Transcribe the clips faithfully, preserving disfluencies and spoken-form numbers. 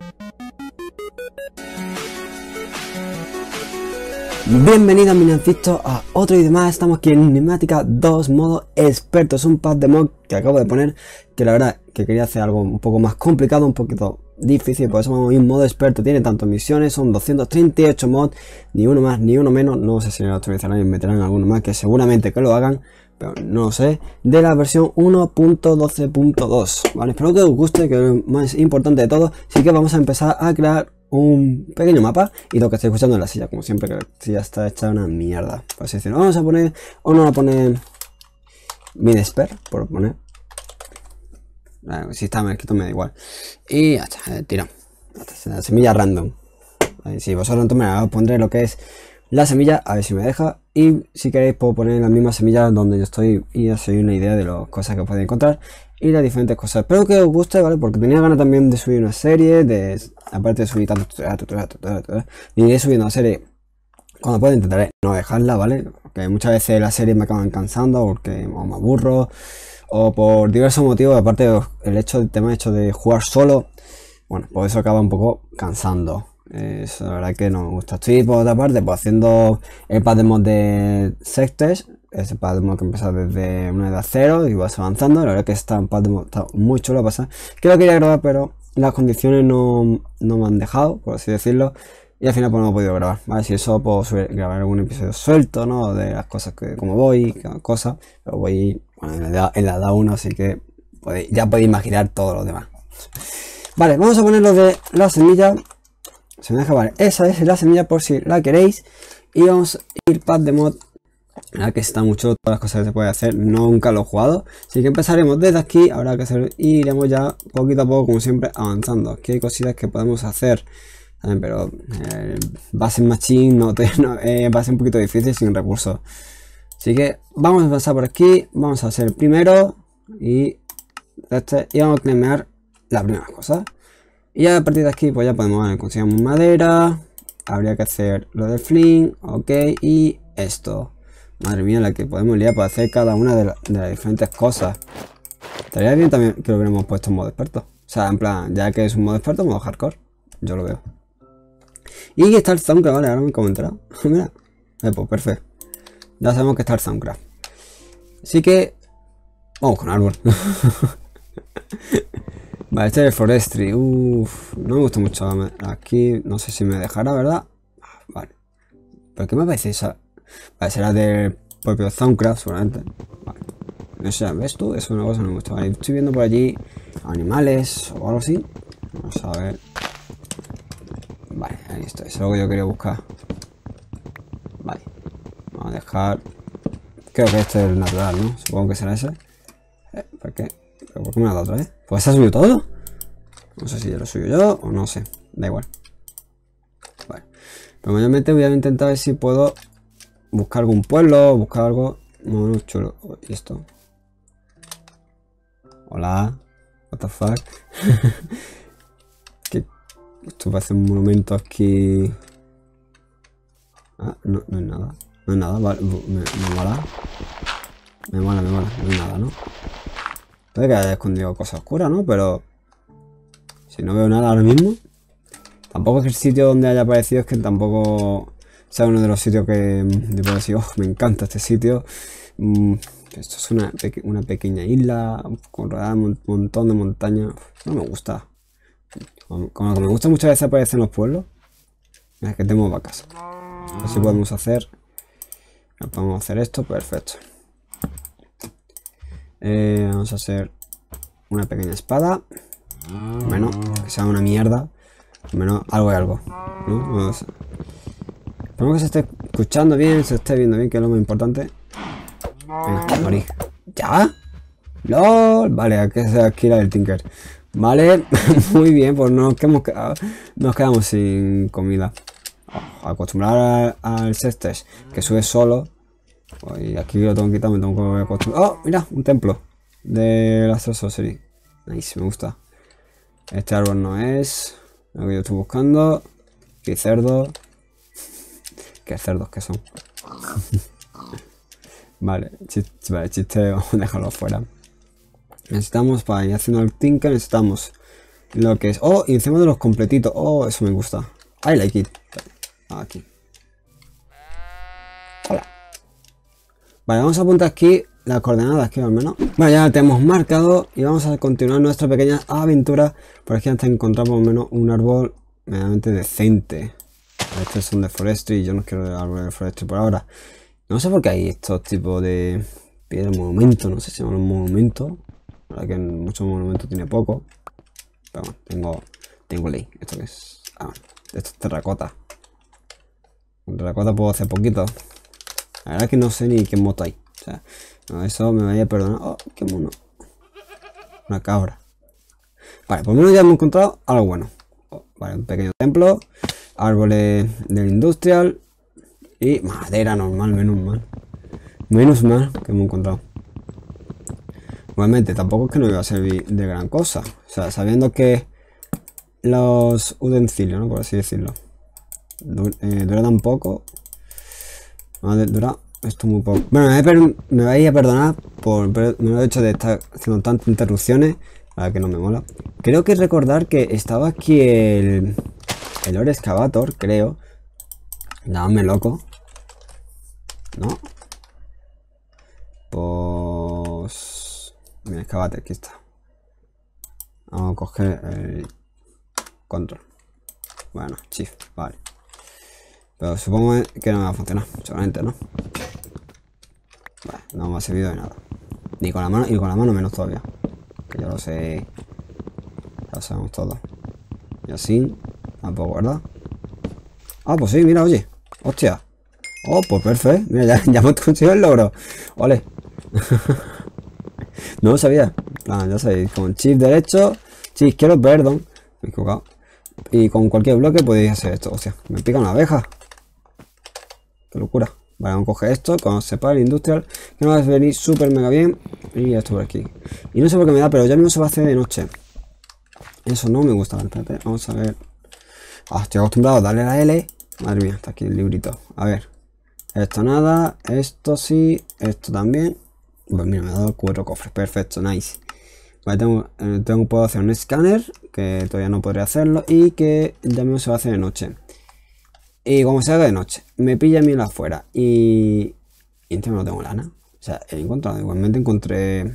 Bienvenidos minancitos a otro vídeo más. Estamos aquí en Nemática dos modo experto. Es un pack de mod que acabo de poner, que la verdad que quería hacer algo un poco más complicado, un poquito difícil, por eso vamos a ir en modo experto. Tiene tantas misiones, son doscientos treinta y ocho mods, ni uno más ni uno menos. No sé si lo actualizarán y meterán alguno más, que seguramente que lo hagan, pero no lo sé, de la versión uno punto doce punto dos, ¿vale? Espero que os guste, que es lo más importante de todo. Así que vamos a empezar a crear un pequeño mapa, y lo que estoy escuchando en la silla, como siempre, que la silla está hecha una mierda, por así decirlo. Vamos a poner, o no a poner Minesper, por poner, si está mal escrito me da igual, y ya está, eh, tira la semilla random. Ahí, si vosotros no me la pondré lo que es la semilla, a ver si me deja, y si queréis puedo poner las mismas semillas donde yo estoy y os doy una idea de las cosas que podéis encontrar y las diferentes cosas. Espero que os guste, ¿vale? Porque tenía ganas también de subir una serie, de aparte de subir tanto tutorial, tutorial, tutorial, tutorial, y iré subiendo una serie cuando pueda. Intentaré no dejarla, ¿vale? Porque muchas veces las series me acaban cansando porque o me aburro o por diversos motivos, aparte el hecho del tema hecho de jugar solo, bueno, por eso acaba un poco cansando. Eso la verdad que no me gusta. Estoy por otra parte pues haciendo el pack de mod de Sectes, ese pack de mod que empieza desde una edad cero y vas avanzando. La verdad que está un pack de mod, está muy chulo a pasar, que lo quería grabar pero las condiciones no, no me han dejado, por así decirlo, y al final pues no he podido grabar, ¿vale? Si eso puedo subir, grabar algún episodio suelto, ¿no? De las cosas que como voy, cada cosa, pero voy bueno, en la edad, en la edad uno, así que podéis, ya podéis imaginar todo lo demás. Vale, vamos a poner lo de la semilla. Se me deja, vale, esa es la semilla por si la queréis. Y vamos a ir pack de mod, la que está mucho, todas las cosas que se puede hacer, nunca lo he jugado, así que empezaremos desde aquí, habrá que hacer y iremos ya poquito a poco, como siempre, avanzando. Aquí hay cositas que podemos hacer también, pero eh, base machine no, no eh, va a ser un poquito difícil sin recursos, así que vamos a pasar por aquí. Vamos a hacer el primero y este, y vamos a clamear las primeras cosas. Y ya a partir de aquí pues ya podemos, ver, conseguimos madera, habría que hacer lo del flint, ok, y esto. Madre mía, la que podemos liar para hacer cada una de, la, de las diferentes cosas. Estaría bien también que lo hubiéramos puesto en modo experto. O sea, en plan, ya que es un modo experto, modo hardcore. Yo lo veo. Y aquí está el Thaumcraft, vale, ahora me he enterado. Mira, eh, pues perfecto. Ya sabemos que está el Thaumcraft. Así que vamos con árbol. Vale, este es el Forestry. Uff, no me gusta mucho. Aquí no sé si me dejará, ¿verdad? Vale. ¿Pero qué me parece esa? Vale, será del propio Thaumcraft, seguramente. Vale. No sé, ¿ves tú? Eso es una cosa que no me gusta. Vale, estoy viendo por allí animales o algo así. Vamos a ver. Vale, ahí está. Eso es lo que yo quería buscar. Vale. Vamos a dejar. Creo que este es el natural, ¿no? Supongo que será ese. Eh, ¿Por qué? ¿Pero por qué me lo ha dado otra vez? ¿Pues se ha subido todo? No sé si ya lo subo yo o no sé. Da igual. Vale. Pero mayormente voy a intentar ver si puedo buscar algún pueblo, buscar algo muy chulo. ¿Y esto? Hola. What the fuck. ¿Qué? Esto parece un monumento aquí. Ah, no, no es nada. No es nada, vale. Me, me mola. Me mola, me mola. No es nada, ¿no? Puede que haya escondido cosas oscuras, ¿no? Pero si no veo nada ahora mismo. Tampoco es que el sitio donde haya aparecido es que tampoco sea uno de los sitios que te puedo decir, oh, me encanta este sitio. Mm, esto es una, peque una pequeña isla con rodeada de un montón de montañas. No me gusta. Como, como que me gusta muchas veces aparecen los pueblos. Es que tengo vacas. A ver si podemos hacer. Podemos hacer esto, perfecto. Eh, vamos a hacer una pequeña espada. Bueno, que sea una mierda. Menos algo y algo, ¿no? Esperemos que se esté escuchando bien, se esté viendo bien, que es lo más importante. Venga, morir. ¿Ya? ¡Lol! Vale, aquí es aquí la del Tinker. Vale, muy bien, pues nos quedamos, nos quedamos sin comida. Oh, acostumbrar al Sectes, que sube solo. Y aquí lo tengo que quitar, me tengo que acostumbrar. ¡Oh! Mira, un templo de la Sorcery. Nice, me gusta. Este árbol no es lo que yo estoy buscando. Aquí cerdos. ¿Qué cerdos que son? Vale, chiste, vale, chiste, vamos a dejarlo fuera. Necesitamos, para ir haciendo el Tinker, necesitamos lo que es. Oh, y encima de los completitos. Oh, eso me gusta. I like it. Aquí. Hola. Vale, vamos a apuntar aquí las coordenadas, que al menos. Bueno, ya la tenemos marcado y vamos a continuar nuestra pequeña aventura. Por aquí hasta encontrar por lo menos un árbol medianamente decente. Estos son de forestry y yo no quiero árboles de forestry por ahora. No sé por qué hay estos tipos de piedra monumento, no sé si se llaman monumento. La verdad que en muchos monumentos tiene poco. Pero bueno, tengo, tengo ley. ¿Esto qué es? Ah, esto es terracota. Con terracota puedo hacer poquito. La verdad es que no sé ni qué moto hay. O sea, no, eso me vaya a perdonar. Oh, qué mono. Una cabra. Vale, por lo menos ya hemos encontrado algo bueno. Oh, vale, un pequeño templo. Árboles del industrial. Y madera normal, menos mal. Menos mal que hemos encontrado. Igualmente, tampoco es que no iba a servir de gran cosa. O sea, sabiendo que los utensilios, ¿no? Por así decirlo. Du eh, dura tan poco. Madre, dura esto muy poco. Bueno, me, me vais a perdonar por el hecho de estar haciendo tantas interrupciones. Para que no me mola. Creo que recordar que estaba aquí el... El ore excavator, creo. Dame loco. ¿No? Pues... Mira, excavate, aquí está. Vamos a coger el control. Bueno, shift, vale. Pero supongo que no me va a funcionar, seguramente, ¿no? Vale, no me ha servido de nada. Ni con la mano, y con la mano menos todavía. Que ya lo sé. Ya lo sabemos todo. Y así, tampoco, ¿verdad? Ah, pues sí, mira, oye. Hostia. Oh, pues perfecto. Mira, ya, ya hemos conseguido el logro. Ole. No lo sabía. Ah, ya sabéis, con shift derecho, shift izquierdo, perdón. Me he equivocado. Y con cualquier bloque podéis hacer esto. O sea, me pica una abeja. Qué locura. Vale, vamos a coger esto, cuando sepa el industrial, que nos va a venir súper mega bien. Y esto por aquí. Y no sé por qué me da, pero ya mismo se va a hacer de noche. Eso no me gusta. Espérate, vamos a ver. Ah, estoy acostumbrado a darle la L. Madre mía, está aquí el librito. A ver. Esto nada, esto sí, esto también. Pues mira, me ha dado cuatro cofres. Perfecto, nice. Vale, tengo, eh, tengo, puedo hacer un escáner, que todavía no podré hacerlo, y que ya mismo se va a hacer de noche. Y como se haga de noche, me pilla a mí afuera y... Y encima no tengo lana. O sea, he encontrado, igualmente encontré...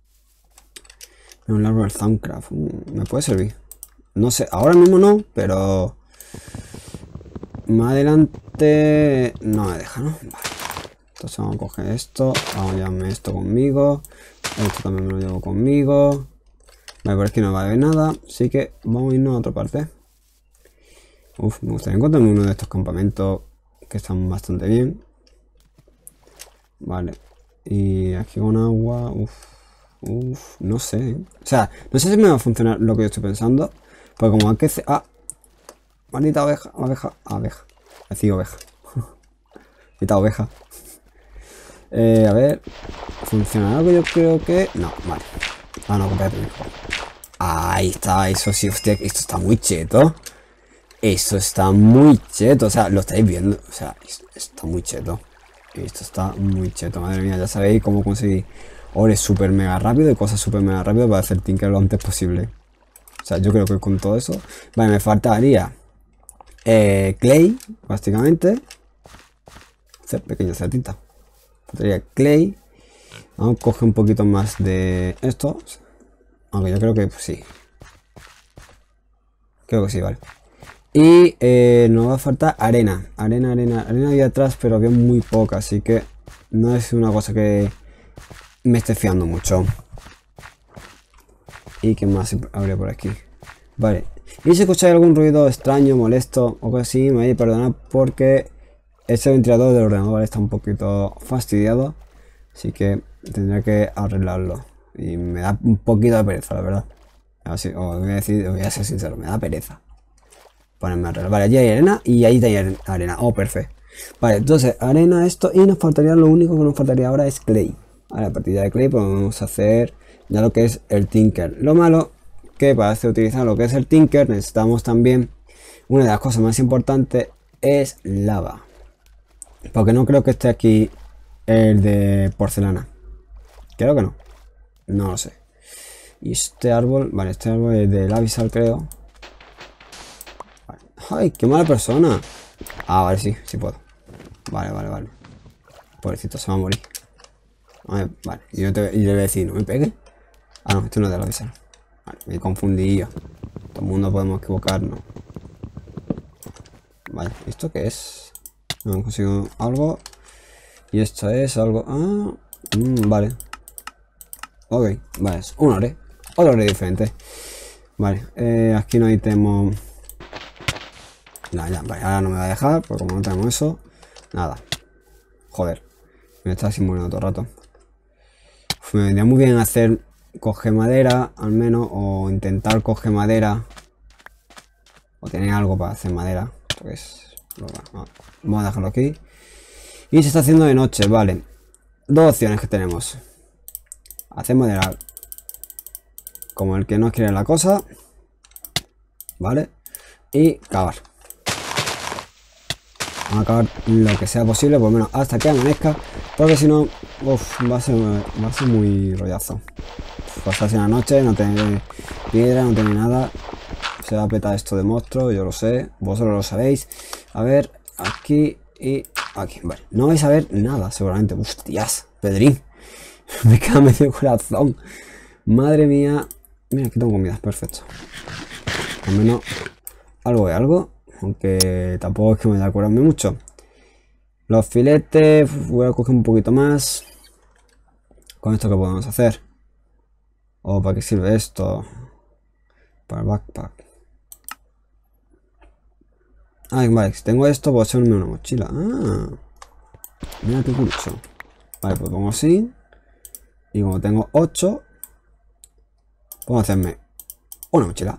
Un árbol Thaumcraft. Me puede servir. No sé, ahora mismo no, pero... Más adelante... No me deja, ¿no? Vale. Entonces vamos a coger esto. Vamos a llevarme esto conmigo. Esto también me lo llevo conmigo. Vale, por aquí no va a haber nada. Así que vamos a irnos a otra parte. Uf, me gustaría encontrarme uno de estos campamentos que están bastante bien. Vale. Y aquí con agua. Uf. Uf. No sé. O sea, no sé si me va a funcionar lo que yo estoy pensando. Porque como hay que... Ah. Maldita oveja. Oveja. Abeja. Decía oveja. Maldita oveja. Eh, a ver. ¿Funcionará algo? Yo creo que... No, vale. Ah, no, espérate. Ahí está. Eso sí, hostia. Esto está muy cheto. Eso está muy cheto, o sea, lo estáis viendo, o sea, está muy cheto. Esto está muy cheto, madre mía, ya sabéis cómo conseguir ores super mega rápido y cosas super mega rápido para hacer tinker lo antes posible. O sea, yo creo que con todo eso, vale, me faltaría eh, clay, básicamente. Pequeña certita. Faltaría clay. Vamos a coger un poquito más de esto. Aunque yo creo que pues, sí. Creo que sí, vale. Y eh, nos va a faltar arena, arena, arena, arena había atrás, pero había muy poca, así que no es una cosa que me esté fiando mucho. ¿Y qué más habría por aquí? Vale, y si escucháis algún ruido extraño, molesto o algo así, me vais a perdonar porque este ventilador del ordenador está un poquito fastidiado, así que tendré que arreglarlo. Y me da un poquito de pereza, la verdad. Así, os voy a decir, os voy a ser sincero, me da pereza ponerme a arreglar. Vale, allí hay arena y ahí hay arena. Oh, perfecto. Vale, entonces, arena, esto. Y nos faltaría, lo único que nos faltaría ahora es clay. Vale, a partir de clay pues vamos a hacer ya lo que es el tinker. Lo malo que para hacer utilizar lo que es el tinker necesitamos también, una de las cosas más importantes es lava. Porque no creo que esté aquí el de porcelana. Creo que no. No lo sé. Y este árbol, vale, este árbol es del avisal, creo. Vale. ¡Ay, qué mala persona! Ah, vale, sí, sí puedo. Vale, vale, vale. Pobrecito, se va a morir. Vale, vale. Y yo te, y le voy a decir, no me pegue. Ah, no, esto no es del avisal. Vale, me confundí yo. Todo el mundo podemos equivocarnos. Vale, ¿esto qué es? No hemos conseguido algo. Y esto es algo... Ah, mmm, vale. Ok, vale, es un ore. Otro ore diferente. Vale, eh, aquí no hay temo. No, ya, vale, ahora no me va a dejar, porque como no tenemos eso. Nada. Joder. Me está así muriendo todo el rato. Uf, me vendría muy bien hacer... Coge madera, al menos. O intentar coger madera. O tener algo para hacer madera. Esto que es... Vamos a dejarlo aquí. Y se está haciendo de noche, vale. Dos opciones que tenemos. Hacer madera como el que no quiere la cosa. Vale. Y cavar. Vamos a acabar lo que sea posible, por lo menos hasta que amanezca. Porque si no, uf, va a ser, va a ser muy rollazo. Pasarse una noche, no tener piedra, no tener nada. Se va a petar esto de monstruo, yo lo sé. Vosotros lo sabéis. A ver, aquí y aquí. Vale, no vais a ver nada, seguramente. Hostias, Pedrín. Me queda medio corazón. Madre mía. Mira, aquí tengo comida, perfecto. Al menos algo de algo. Aunque tampoco es que me da a curarme mucho. Los filetes, voy a coger un poquito más. Con esto que podemos hacer. ¿O para qué sirve esto? Para el backpack. Ah, vale, si tengo esto, puedo hacerme una mochila. Ah, mira qué curioso. Vale, pues pongo así. Y como tengo ocho, puedo hacerme una mochila.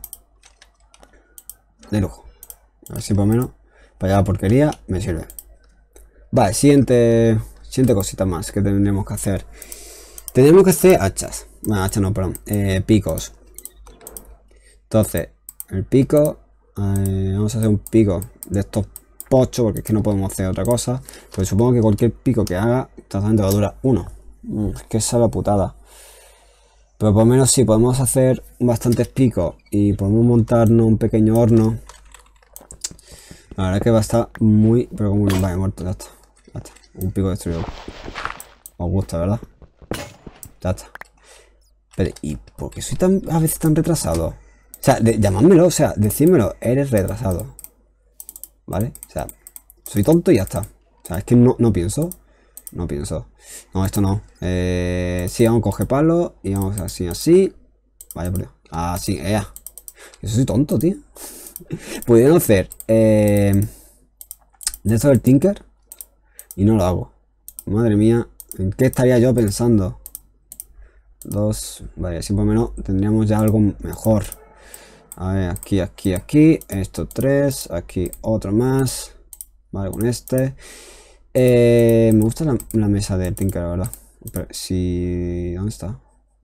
De lujo. A ver si por lo menos para allá la porquería me sirve. Vale, siguiente, siguiente cosita más que tendremos que hacer. Tenemos que hacer hachas. Bueno, hachas no, perdón. Eh, picos. Entonces, el pico. Eh, vamos a hacer un pico de estos pochos, porque es que no podemos hacer otra cosa. Pues supongo que cualquier pico que haga, exactamente va a durar uno. Mm, es que esa es la putada. Pero por lo menos sí, podemos hacer bastantes picos y podemos montarnos un pequeño horno. La verdad que va a estar muy... Pero como no vaya muerto, ya está. Ya está. Un pico destruido. Os gusta, ¿verdad? Ya está. Pero, ¿y por qué soy tan a veces tan retrasado? O sea, de, llamádmelo, o sea, decídmelo, eres retrasado. ¿Vale? O sea, soy tonto y ya está. O sea, es que no, no pienso. No pienso. No, esto no. Eh, sí, vamos a coger palo y vamos así, así. Vaya por Dios. Así, ea. Yo soy tonto, tío. Pudieron hacer eh, de esto del Tinker y no lo hago. Madre mía, ¿en qué estaría yo pensando? Dos, vale, así por lo menos tendríamos ya algo mejor. A ver, aquí, aquí, aquí. Esto tres, aquí otro más. Vale, con este. Eh, me gusta la, la mesa del Tinker, la verdad. Pero si... ¿Dónde está?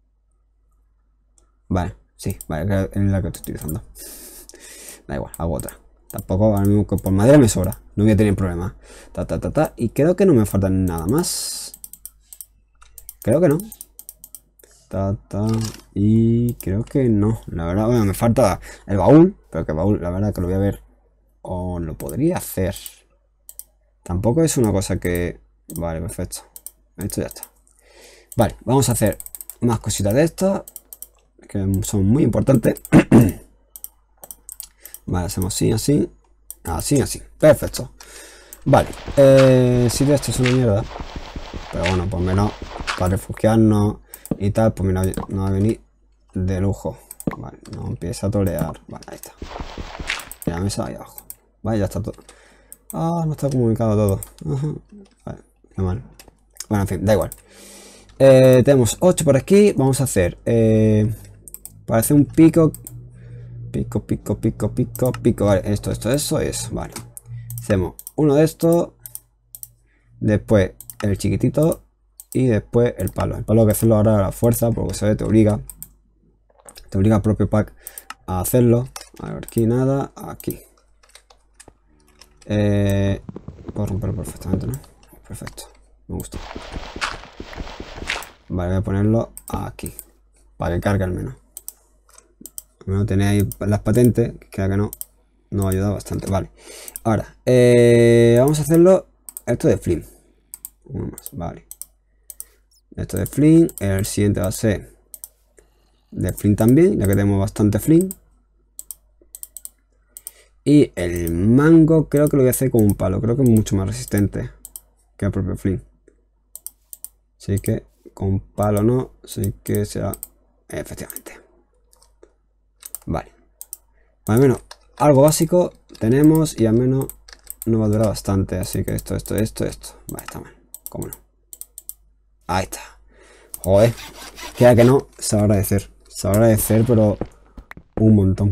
Vale, sí, vale, es la que estoy utilizando. Da igual, hago otra. Tampoco ahora mismo que por madera me sobra. No voy a tener problema. Ta, ta, ta, ta. Y creo que no me falta nada más. Creo que no. Ta, ta. Y creo que no. La verdad, bueno, me falta el baúl. Pero que el baúl, la verdad que lo voy a ver. O lo podría hacer. Tampoco es una cosa que... Vale, perfecto. Esto ya está. Vale, vamos a hacer más cositas de estas. Que son muy importantes. Vale, hacemos así, así. Así, así. Perfecto. Vale. Eh, si esto es una mierda. Pero bueno, pues menos para refugiarnos y tal, pues mira, nos va a venir de lujo. Vale, nos empieza a tolear. Vale, ahí está. Y la mesa ahí abajo. Vale, ya está todo. Ah, no está comunicado todo. Ajá. Vale, qué mal. Bueno, en fin, da igual. Eh, tenemos ocho por aquí. Vamos a hacer... Eh, para hacer un pico... Pico, pico, pico, pico, pico. Vale, esto, esto, eso y eso. Vale. Hacemos uno de estos. Después el chiquitito. Y después el palo. El palo hay que hacerlo ahora a la fuerza. Porque se ve, te obliga. Te obliga el propio pack a hacerlo. A ver, aquí nada. Aquí. Eh, puedo romperlo perfectamente, ¿no? Perfecto. Me gusta. Vale, voy a ponerlo aquí. Para que cargue al menos. Primero tenéis ahí las patentes, que queda que no, nos ha ayudado bastante. Vale. Ahora, eh, vamos a hacerlo, esto de Flint. Uno más, vale. Esto de Flint, el siguiente va a ser de Flint también, ya que tenemos bastante Flint. Y el mango creo que lo voy a hacer con un palo, creo que es mucho más resistente que el propio Flint. Así que con palo no, así que será efectivamente. Vale. Al menos algo básico tenemos y al menos nos va a durar bastante. Así que esto, esto, esto, esto. Vale, está mal. ¿Cómo no? Ahí está. Joder. Queda que no, se va a agradecer. Se va a agradecer, pero un montón.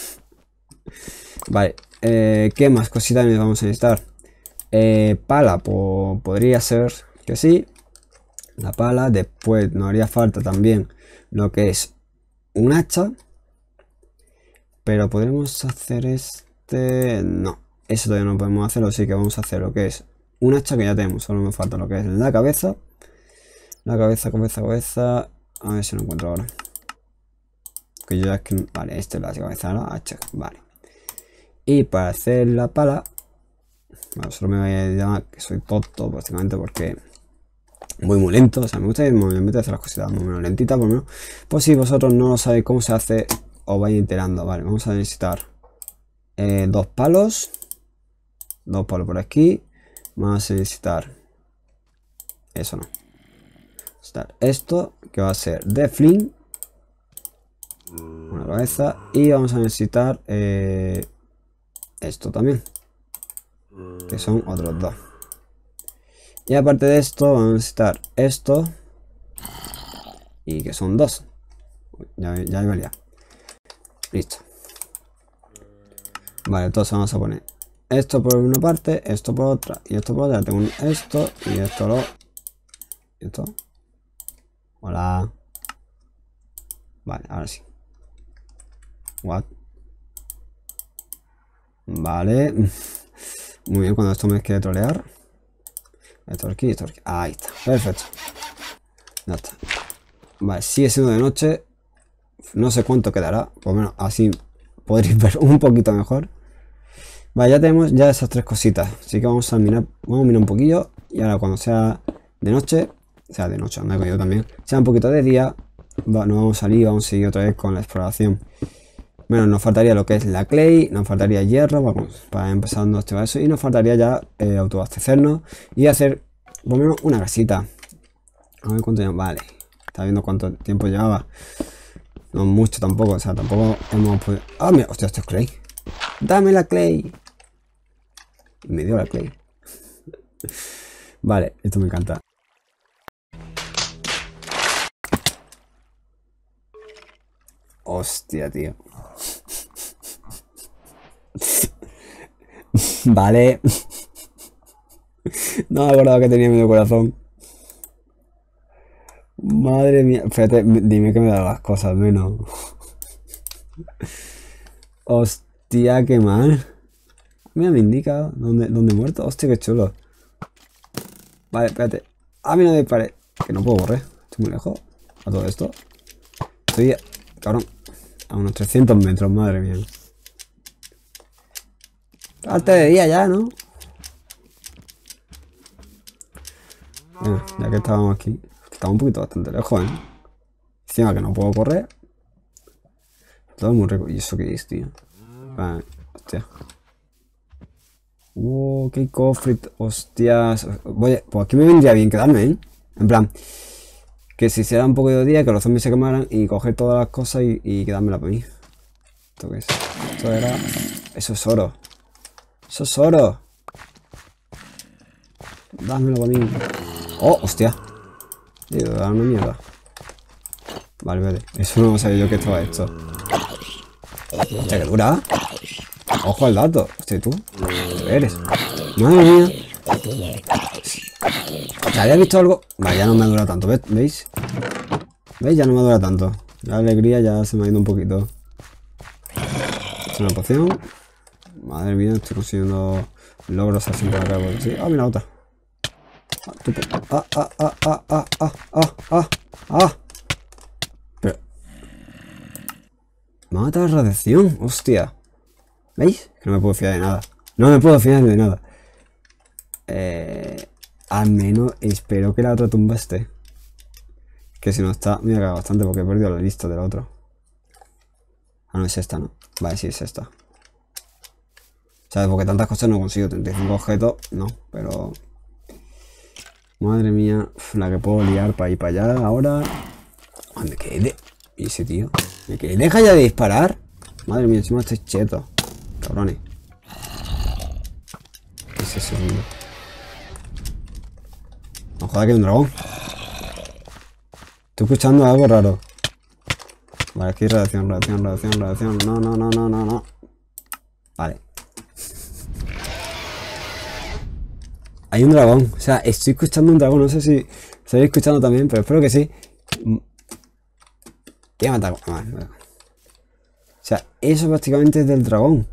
Vale. Eh, ¿Qué más cositas nos vamos a necesitar? Eh, pala, pues podría ser que sí. La pala. Después nos haría falta también lo que es un hacha. Pero podremos hacer este... No, eso todavía no podemos hacerlo, así que vamos a hacer lo que es un hacha que ya tenemos. Solo me falta lo que es la cabeza. La cabeza, cabeza, cabeza... A ver si lo encuentro ahora. Que yo ya es que... Vale, esta es la cabeza, la hacha. Vale. Y para hacer la pala... Bueno, solo me voy a llamar que soy tonto, básicamente, porque... Voy muy lento, o sea, me gusta me hacer las cositas muy menos lentitas, por lo menos. Pues si vosotros no sabéis cómo se hace... Os vais enterando, vale, vamos a necesitar eh, dos palos, dos palos por aquí, vamos a necesitar, eso no, necesitar esto, que va a ser de Flint, una cabeza, y vamos a necesitar eh, esto también, que son otros dos, y aparte de esto vamos a necesitar esto, y que son dos, ya, ya me valía. Listo. Vale, entonces vamos a poner esto por una parte, esto por otra y esto por otra. Tengo un esto y esto lo... ¿Y esto? Hola. Vale, ahora sí. What? Vale. Muy bien, cuando esto me quiere trolear. Esto aquí, esto aquí. Ahí está. Perfecto. Ya está. Vale, sigue siendo de noche. No sé cuánto quedará, por lo menos así podréis ver un poquito mejor. Vale, ya tenemos ya esas tres cositas, así que vamos a mirar, vamos a mirar un poquillo. Y ahora cuando sea de noche, o sea de noche, anda con yo también, sea un poquito de día, va, nos vamos a salir, vamos a seguir otra vez con la exploración. Bueno, nos faltaría lo que es la clay, nos faltaría hierro, vamos, para empezar a activar eso. Y nos faltaría ya eh, autoabastecernos y hacer por lo menos una casita. A ver cuánto lleva, vale, está viendo cuánto tiempo llevaba. No mucho tampoco, o sea, tampoco hemos podido... ¡Ah, mira! ¡Hostia, esto es clay! ¡Dame la clay! Y me dio la clay. Vale, esto me encanta. Hostia, tío. Vale. No me acordaba que tenía medio corazón. Madre mía. Espérate, dime que me da las cosas menos. Hostia, qué mal. Mira, me indica dónde, dónde he muerto. Hostia, qué chulo. Vale, espérate. Ah, mira, me dispare. Que no puedo correr. Estoy muy lejos. A todo esto. Estoy, cabrón, a unos trescientos metros, madre mía. Parte de día ya, ¿no? Bueno, ya que estábamos aquí. Estaba un poquito bastante lejos, ¿eh? Encima que no puedo correr. Todo muy rico. ¿Y eso qué es, tío? Vale, hostia. Wow, qué cofre. Hostias. Oye, pues aquí me vendría bien quedarme, ¿eh? En plan, que si hiciera un poco de día, que los zombies se quemaran y coger todas las cosas y, y quedármela para mí. ¿Esto qué es? Esto era... Eso es oro. Eso es oro. Dámelo para mí. Oh, hostia. Tío, da una mierda. Vale, vale. Eso no sabía yo que estaba esto. Hostia, que dura. Ojo al dato. Hostia, tú. ¿Qué eres? Madre mía. ¿Ya había visto algo? Vale, ya no me dura tanto. ¿Veis? ¿Veis? Ya no me dura tanto. La alegría ya se me ha ido un poquito. Es una poción. Madre mía, estoy consiguiendo logros así por acá. ¿Sí? Ah, mira otra. Ah, ah, ah, ah, ah, ah, ah, ah, ah. Pero... Me ha matado la radiación, hostia. ¿Veis? Que no me puedo fiar de nada. No me puedo fiar de nada. Eh, al menos espero que la otra tumba esté. Que si no está, me ha cagado bastante porque he perdido la lista del otro. Ah, no es esta, ¿no? Vale, sí es esta. ¿Sabes? Porque tantas cosas no consigo. treinta y cinco objetos, no, pero... Madre mía, la que puedo liar para ir para allá ahora. Ay, me quedé de... ¿Y ese tío? ¿Me quedé? ¿Deja ya de disparar? Madre mía, encima estoy cheto. Cabrones. ¿Qué es eso, tío? No joda que hay un dragón. Estoy escuchando algo raro. Vale, aquí radiación, radiación, radiación, radiación. No, no, no, no, no, no. Vale. Hay un dragón. O sea, estoy escuchando un dragón. No sé si estáis escuchando también, pero espero que sí. ¿Qué me ataco? Vale, vale. O sea, eso prácticamente es del dragón.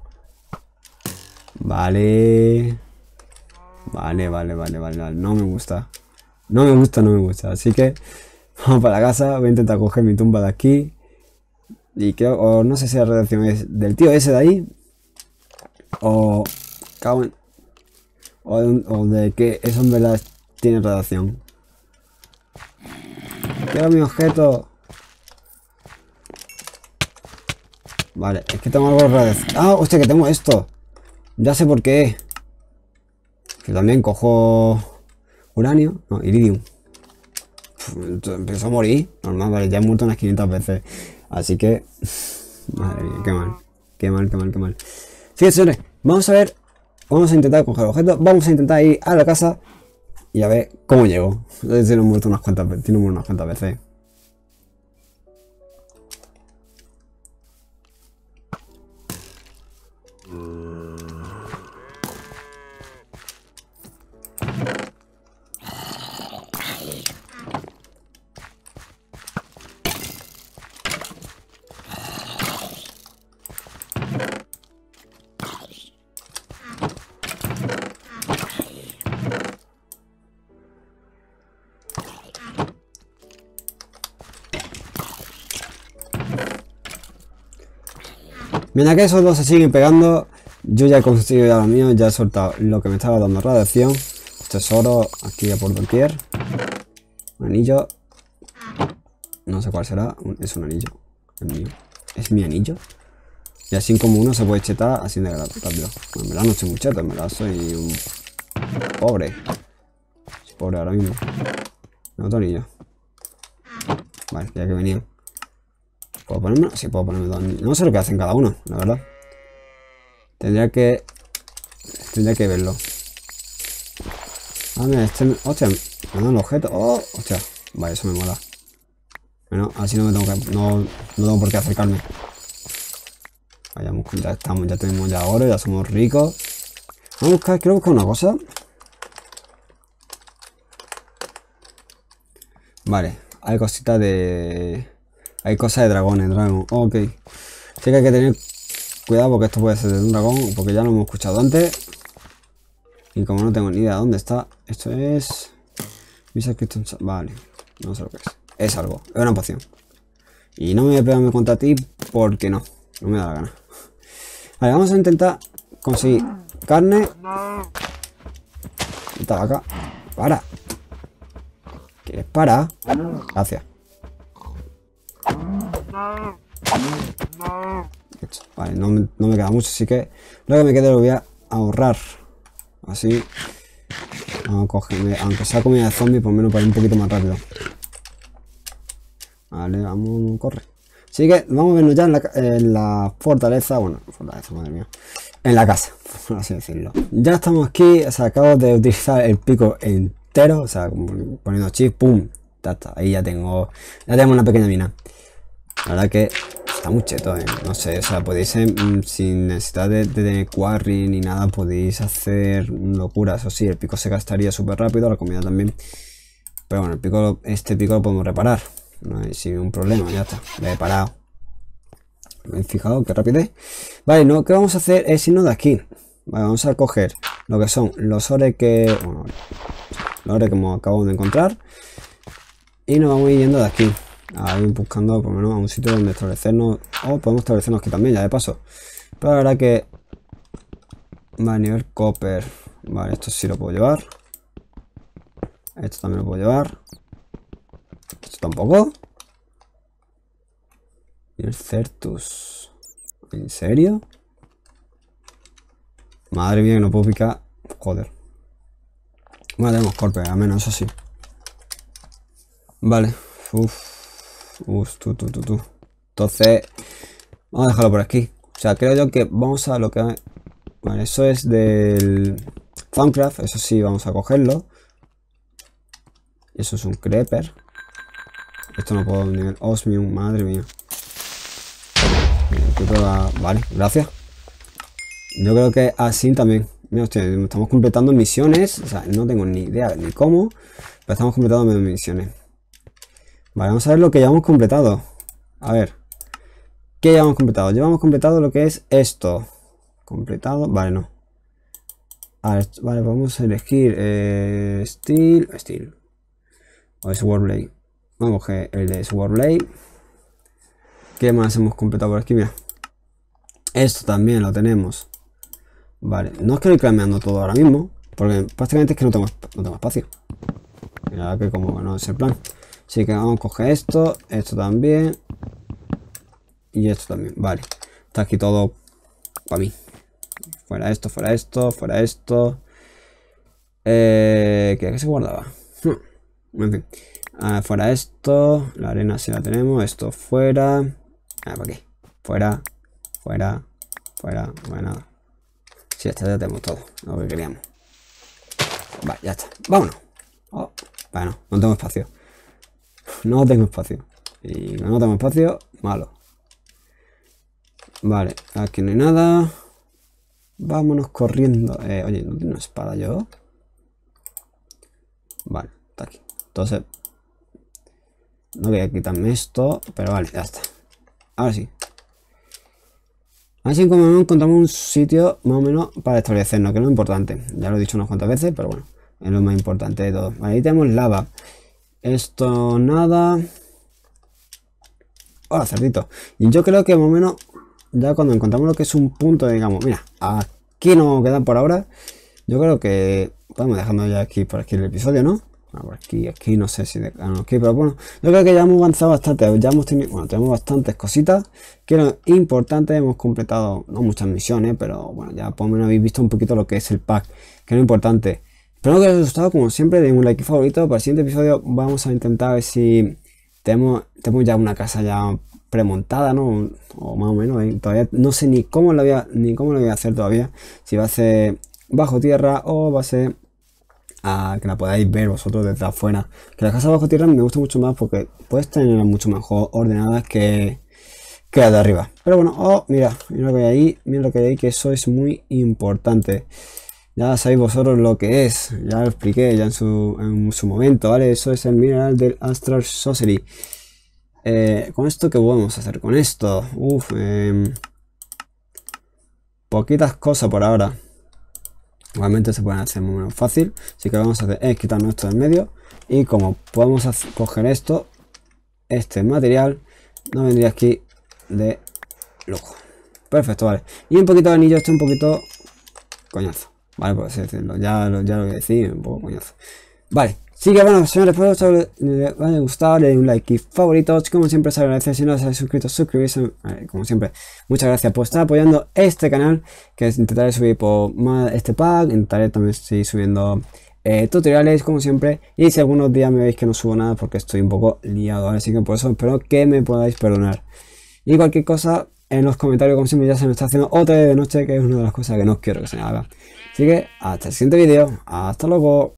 Vale. Vale, vale, vale, vale, vale. No me gusta. No me gusta, no me gusta. Así que vamos para la casa. Voy a intentar coger mi tumba de aquí. Y creo, o no sé si la radiación es del tío ese de ahí. O... Cago en... O de, o de que eso en verdad tiene radiación. Quiero mi objeto. Vale, es que tengo algo de radiación. Ah, hostia, que tengo esto. Ya sé por qué. Que también cojo uranio. No, iridium. Empezó a morir. Normal, vale, ya he muerto unas quinientas veces. Así que... Madre mía, qué mal. Qué mal, qué mal, qué mal. Sí, señores, vamos a ver. Vamos a intentar coger objetos. Vamos a intentar ir a la casa y a ver cómo llego. Si no he muerto unas cuantas veces. Tiene unas cuantas veces. Mira que esos dos se siguen pegando. Yo ya he conseguido ya lo mío. Ya he soltado lo que me estaba dando radiación. Tesoro aquí a por doquier. Un anillo. No sé cuál será. Es un anillo. Es mío. Es mi anillo. Y así como uno se puede chetar así de rápido. En verdad no soy muy cheto. En verdad soy un pobre. Soy pobre ahora mismo. Otro anillo. Vale, ya que venía. ¿Puedo ponerme? Sí, puedo ponerme dos anillos. No sé lo que hacen cada uno, la verdad. Tendría que... Tendría que verlo. Ah, mira, este... Hostia, me dan el objeto. Oh, hostia. Vale, eso me mola. Bueno, así no me tengo que... No, no tengo por qué acercarme. Vayamos, ya estamos, ya tenemos ya oro, ya somos ricos. Vamos a buscar, quiero buscar una cosa. Vale, hay cositas de... Hay cosas de dragones, dragón. Ok. Sí que hay que tener cuidado porque esto puede ser de un dragón, porque ya lo hemos escuchado antes. Y como no tengo ni idea de dónde está, esto es... Vale, no sé lo que es. Es algo, es una poción. Y no me voy a pegarme contra ti porque no, no me da la gana. Vale, vamos a intentar conseguir carne. Esta vaca. Para. ¿Quieres parar? Gracias. Vale, no me, no me queda mucho, así que lo que me quede lo voy a ahorrar. Así. Vamos a cogerme, aunque sea comida de zombie, por lo menos para ir un poquito más rápido. Vale, vamos, corre. Así que vamos a vernos ya en la, en la fortaleza. Bueno, fortaleza, madre mía. En la casa, por así decirlo. Ya estamos aquí, o sea, acabo de utilizar el pico entero, o sea, poniendo chip, pum. Ya está, ahí ya tengo, ya tenemos una pequeña mina. La verdad que está muy cheto, ¿eh? No sé, o sea, podéis, eh, sin necesidad de, de tener quarry ni nada, podéis hacer locuras. O sí, el pico se gastaría súper rápido, la comida también. Pero bueno, el pico, este pico lo podemos reparar. No hay sin un problema, ya está, lo he parado. ¿Me habéis fijado qué rapidez? Vale, no, ¿qué vamos a hacer? Es irnos de aquí. Vale, vamos a coger lo que son los ores que... Bueno, los ores que hemos acabado de encontrar. Y nos vamos yendo de aquí. Ahí buscando por lo menos un sitio donde establecernos. O podemos establecernos aquí también, ya de paso. Pero ahora que... Vale, nivel copper. Vale, esto sí lo puedo llevar. Esto también lo puedo llevar. Esto tampoco. Y el Certus. ¿En serio? Madre mía, que no puedo picar. Joder. Bueno, tenemos copper, al menos, eso sí. Vale. Uff. Uff, tú, tú, tú, tú. Entonces, vamos a dejarlo por aquí. O sea, creo yo que vamos a lo que... Vale, eso es del Thaumcraft, eso sí, vamos a cogerlo. Eso es un creeper. Esto no puedo nivel osmium, madre mía. Vale, gracias. Yo creo que así también. Mira, hostia, estamos completando misiones. O sea, no tengo ni idea ni cómo, pero estamos completando misiones. Vale, vamos a ver lo que ya hemos completado. A ver. ¿Qué ya hemos completado? Ya hemos completado lo que es esto. Completado. Vale, no. A ver, vale, vamos a elegir eh, Steel. Steel. O Swordblade. Vamos a coger el de Swordblade. ¿Qué más hemos completado por aquí? Mira. Esto también lo tenemos. Vale, no es que lo estoy clameando todo ahora mismo, porque prácticamente es que no tengo, no tengo espacio. Mira que como no es el plan. Así que vamos a coger esto, esto también. Y esto también, vale. Está aquí todo para mí. Fuera esto, fuera esto, fuera esto. Eh, ¿Qué se guardaba? En fin. Ah, fuera esto. La arena sí la tenemos. Esto fuera. Ah, ¿para qué? Fuera. Fuera. Fuera. Bueno. Sí, esta ya tenemos todo. Lo que queríamos. Vale, ya está. Vámonos. Oh, bueno, no tengo espacio. No tengo espacio. Y no tengo espacio, malo. Vale, aquí no hay nada. Vámonos corriendo. Eh, oye, ¿no tengo una espada yo? Vale, está aquí. Entonces, no voy a quitarme esto, pero vale, ya está. Ahora sí. Así como encontramos un sitio más o menos para establecernos, que es lo importante. Ya lo he dicho unas cuantas veces, pero bueno, es lo más importante de todo. Vale, ahí tenemos lava. Esto nada. Hola, cerdito. Y yo creo que más o menos, ya cuando encontramos lo que es un punto, digamos, mira, aquí no vamos a quedar por ahora. Yo creo que podemos dejando ya aquí por aquí el episodio, ¿no? Bueno, por aquí, aquí no sé si de, ah, no, aquí, pero bueno, yo creo que ya hemos avanzado bastante. Ya hemos tenido, bueno, tenemos bastantes cositas que eran importantes. Hemos completado, no muchas misiones, pero bueno, ya por lo menos habéis visto un poquito lo que es el pack, que es lo importante. Espero que os haya gustado, como siempre, den un like y favorito. Para el siguiente episodio vamos a intentar ver si tenemos, tenemos ya una casa ya premontada, ¿no? O más o menos, ¿eh? Todavía no sé ni cómo lo voy a, ni cómo lo voy a hacer todavía. Si va a ser bajo tierra o va a ser a que la podáis ver vosotros desde afuera. Que las casas bajo tierra me gusta mucho más porque puedes tenerlas mucho mejor ordenadas que, que las de arriba. Pero bueno, oh, mira, mira lo que hay ahí, mira lo que hay ahí, que eso es muy importante. Ya sabéis vosotros lo que es, ya lo expliqué ya en su, en su momento, ¿vale? Eso es el mineral del Astral Sorcery. Eh, ¿Con esto qué podemos hacer? Con esto, uff, eh, poquitas cosas por ahora. Igualmente se pueden hacer muy menos fácil, así que lo que vamos a hacer es quitarnos esto del medio. Y como podemos hacer, coger esto, este material, nos vendría aquí de lujo. Perfecto, vale. Y un poquito de anillo, esto un poquito coñazo. Vale, por así decirlo, ya, ya lo voy a decir, un poco coñazo. Vale, así que bueno, señores, espero que les haya gustado, le den un like y favoritos. Como siempre, se agradece. Si no os habéis suscrito, suscribirse. Vale, como siempre, muchas gracias por estar apoyando este canal, que intentaré subir por más este pack. Intentaré también seguir subiendo eh, tutoriales, como siempre. Y si algunos días me veis que no subo nada, porque estoy un poco liado, ¿vale? Así que por eso espero que me podáis perdonar. Y cualquier cosa, en los comentarios, como siempre, ya se me está haciendo otra vez de noche, que es una de las cosas que no quiero que se me haga. Así que hasta el siguiente vídeo. Hasta luego.